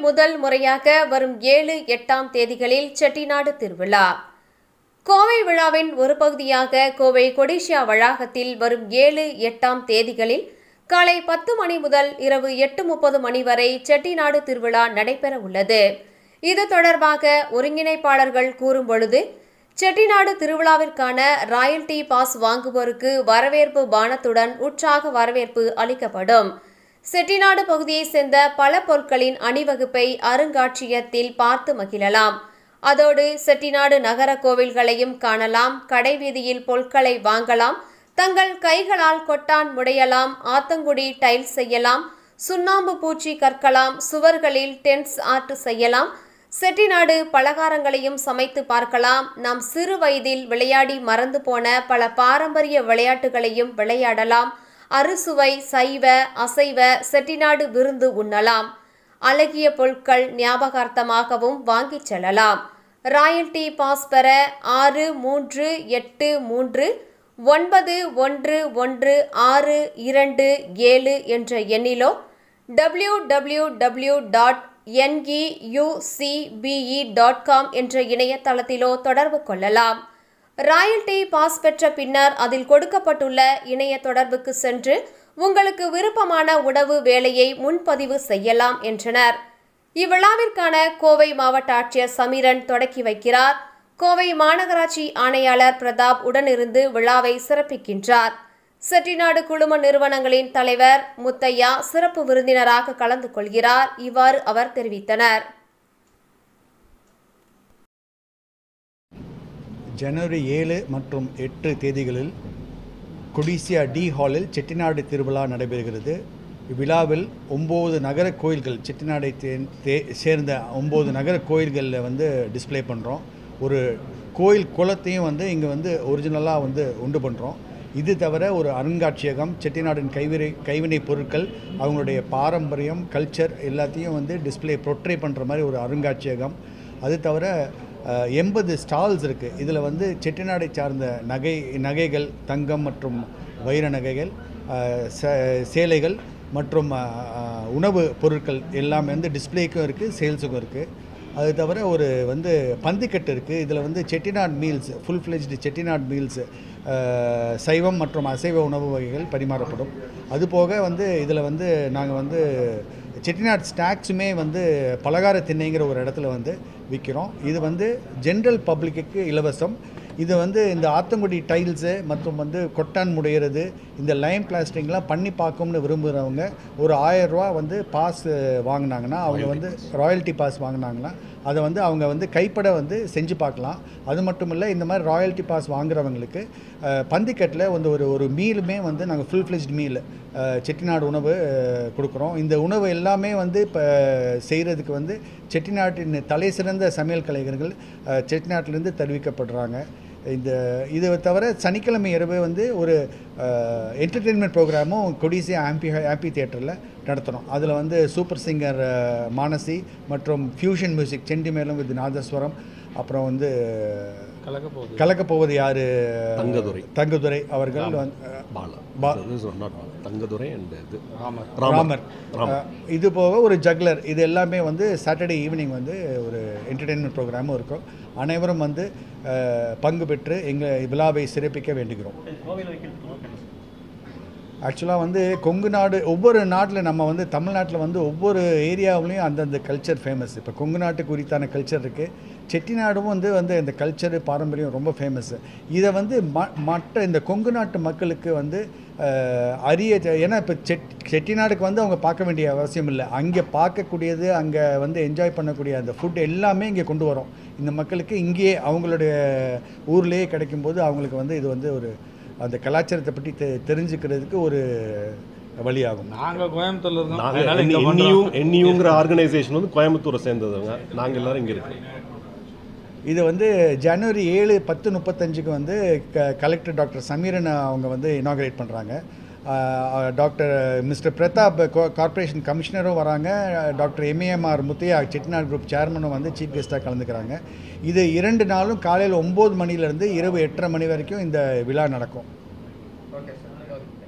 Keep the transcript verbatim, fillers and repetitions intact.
முதல் முறையாக வரும் ஏழு எட்டாம் தேதிகளில் செட்டிநாடு திருவிழா. கோவை விழாவின் ஒரு பகுதியாக கோவை கொடிஷியா வளாகத்தில் வரும் ஏழு எட்டாம் தேதிகளில் காலை பத்து மணி முதல் இரவு எட்டு முப்பது மணி வரை செட்டிநாடு திருவிழா நடைபெற உள்ளது. இது தொடர்பாக ஒருங்கிணைப்பாளர்கள் கூறும் பொழுது, செட்டிநாடு திருவிழாவிற்கான ராயல்டி பாஸ் வாங்குவோருக்கு வரவேற்பு பானத்துடன் உற்சாக வரவேற்பு அளிக்கப்படும். செட்டிநாடு பகுதியைச் சேர்ந்த பல பொருட்களின் அணிவகுப்பை அருங்காட்சியகத்தில் பார்த்து மகிழலாம். அதோடு செட்டிநாடு நகர கோவில்களையும் காணலாம். கடைவீதியில் பொருட்களை வாங்கலாம். தங்கள் கைகளால் கொட்டான் முடையலாம். ஆத்தங்குடி டைல்ஸ் செய்யலாம். சுண்ணாம்பு பூச்சி கற்கலாம். சுவர்களில் டென்ஸ் ஆர்ட் செய்யலாம். செட்டிநாடு பலகாரங்களையும் சமைத்து பார்க்கலாம். நாம் சிறு வயதில் விளையாடி மறந்து போன பல பாரம்பரிய விளையாட்டுகளையும் விளையாடலாம். அறுசுவை சைவ அசைவ செட்டிநாடு விருந்து உண்ணலாம். அழகிய பொருட்கள் ஞாபகார்த்தமாகவும் வாங்கிச் செல்லலாம். ராயல்டி பாஸ் பெற ஆறு மூன்று எட்டு மூன்று ஒன்பது ஒன்று ஒன்று ஆறு இரண்டு ஏழு என்ற எண்ணிலோ W W W dot N E U C B E dot com என்ற இணையதளத்திலோ தொடர்பு கொள்ளலாம். ராயல்டி பாஸ் பெற்ற பின்னர் அதில் கொடுக்கப்பட்டுள்ள இணைய தொடர்புக்கு சென்று உங்களுக்கு விருப்பமான உணவு வேலையை முன்பதிவு செய்யலாம் என்றனர். இவ்விழாவிற்கான கோவை மாவட்ட ஆட்சியர் சமீரன் தொடக்கி வைக்கிறார். கோவை மாநகராட்சி ஆணையாளர் பிரதாப் உடனிருந்து விழாவை சிறப்பிக்கின்றார். செட்டிநாடு குழும நிறுவனங்களின் தலைவர் முத்தையா சிறப்பு விருந்தினராக கலந்து கொள்கிறார். இவ்வாறு அவர் தெரிவித்தனர். ஜனவரி ஏழு மற்றும் எட்டு தேதிகளில் கொடிஷியா டி ஹாலில் செட்டிநாடு திருவிழா நடைபெறுகிறது. இவ்விழாவில் ஒம்பது நகர கோயில்கள், செட்டிநாடை தே சேர்ந்த ஒம்பது நகர கோயில்களில் வந்து டிஸ்பிளே பண்ணுறோம். ஒரு கோயில் குளத்தையும் வந்து இங்கே வந்து ஒரிஜினலாக வந்து உண்டு பண்ணுறோம். இது தவிர ஒரு அருங்காட்சியகம், செட்டிநாடின் கைவினை கைவினை பொருட்கள், அவங்களுடைய பாரம்பரியம், கல்ச்சர் எல்லாத்தையும் வந்து டிஸ்பிளே ப்ரொட்ரே பண்ணுற மாதிரி ஒரு அருங்காட்சியகம். அது தவிர எண்பது ஸ்டால்ஸ் இருக்குது. இதில் வந்து செட்டிநாடை சார்ந்த நகை நகைகள் தங்கம் மற்றும் வைர நகைகள், சேலைகள் மற்றும் உணவு பொருட்கள் எல்லாமே வந்து டிஸ்பிளேக்கும் இருக்குது, சேல்ஸுக்கும் இருக்குது. அது தவிர ஒரு வந்து பந்திக்கட்டு இருக்குது. இதில் வந்து Chettinad meals, full fledged Chettinad meals, சைவம் மற்றும் அசைவ உணவு வகைகள் பரிமாறப்படும். அதுபோக வந்து இதில் வந்து நாங்கள் வந்து செட்டிநாட் ஸ்நாக்ஸுமே வந்து பலகார திண்ணைங்கிற ஒரு இடத்துல வந்து விற்கிறோம். இது வந்து ஜென்ரல் பப்ளிக்கு இலவசம். இது வந்து இந்த ஆத்தங்குடி டைல்ஸு மற்றும் வந்து கொட்டான் முடையிறது, இந்த லைம் பிளாஸ்டிங்லாம் பண்ணி பார்க்கணும்னு விரும்புகிறவங்க ஒரு ஆயிரம் ரூபா வந்து பாஸ் வாங்கினாங்கன்னா, அவங்க வந்து ராயல்ட்டி பாஸ் வாங்கினாங்கன்னா அதை வந்து அவங்க வந்து கைப்பட வந்து செஞ்சு பார்க்கலாம். அது மட்டும் இல்லை, இந்த மாதிரி ராயல்ட்டி பாஸ் வாங்குறவங்களுக்கு பந்திக்கட்டில் வந்து ஒரு ஒரு மீலுமே வந்து நாங்கள் ஃபுல் ஃப்ளெஜ்ட் மீல் செட்டிநாடு உணவு கொடுக்குறோம். இந்த உணவு எல்லாமே வந்து இப்போ செய்கிறதுக்கு வந்து செட்டிநாட்டின் தலை சிறந்த சமையல் கலைஞர்கள் செட்டிநாட்டிலேருந்து தெரிவிக்கப்படுறாங்க. இந்த இது தவிர சனிக்கிழமை இரவு வந்து ஒரு என்டர்டெயின்மெண்ட் ப்ரோக்ராமும் கொடிஷியா ஆம்பி ஆம்பி தியேட்டரில் நடத்துகிறோம். அதில் வந்து சூப்பர் சிங்கர் மானசி மற்றும் ஃபியூஷன் மியூசிக் செண்டிமேளம் வித் நாதஸ்வரம், அப்புறம் வந்து கலக்கப்போவது யார் தங்கதுரை தங்கதுரை அவர்கள் தங்கதுரை ராமர், இது போக ஒரு ஜக்லர், இது எல்லாமே வந்து சாட்டர்டே ஈவினிங் வந்து ஒரு என்டர்டெயின்மெண்ட் ப்ரோக்ராமும் இருக்கும். அனைவரும் வந்து பங்கு பெற்று எங்கள் விழாவை சிறப்பிக்க வேண்டுகிறோம். ஆக்சுவலாக வந்து கொங்கு நாடு, ஒவ்வொரு நாட்டில் நம்ம வந்து தமிழ்நாட்டில் வந்து ஒவ்வொரு ஏரியாவிலையும் அந்தந்த கல்ச்சர் ஃபேமஸ். இப்போ கொங்கு நாட்டுக்கு குறித்தான கல்ச்சர் இருக்குது. செட்டிநாடும் வந்து வந்து இந்த கல்ச்சரு பாரம்பரியம் ரொம்ப ஃபேமஸ்ஸு. இதை வந்து ம மற்ற இந்த கொங்கு நாட்டு மக்களுக்கு வந்து அரிய, ஏன்னா இப்போ செட் செட்டிநாடுக்கு வந்து அவங்க பார்க்க வேண்டிய அவசியம் இல்லை. அங்கே பார்க்கக்கூடியது, அங்கே வந்து என்ஜாய் பண்ணக்கூடிய அந்த ஃபுட் எல்லாமே இங்கே கொண்டு வரோம். இந்த மக்களுக்கு இங்கேயே அவங்களுடைய ஊர்லேயே கிடைக்கும்போது அவங்களுக்கு வந்து இது வந்து ஒரு அந்த கலாச்சாரத்தை பற்றி தெ தெரிஞ்சுக்கிறதுக்கு ஒரு வழியாகும். நாங்கள் கோயம்புத்தூர்ல இருக்கோம். என்யூங்கிற ஆர்கனைசேஷன் வந்து கோயம்புத்தூரை சேர்ந்ததுங்க. நாங்கள் எல்லாரும் இங்கே இருக்கோம். இது வந்து ஜனவரி ஏழு பத்து முப்பத்தஞ்சுக்கு வந்து க கலெக்டர் டாக்டர் சமீரன் அவங்க வந்து இனாகிரேட் பண்ணுறாங்க. டாக்டர் மிஸ்டர் பிரதாப் கார்பரேஷன் கமிஷனரும் வராங்க. Doctor M A M R Muthiah Chettinad group சேர்மனும் வந்து சீஃப் கெஸ்ட்டாக கலந்துக்கிறாங்க. இது இரண்டு நாளும் காலையில் ஒம்பது மணிலேருந்து இரவு எட்டரை மணி வரைக்கும் இந்த விழா நடக்கும்.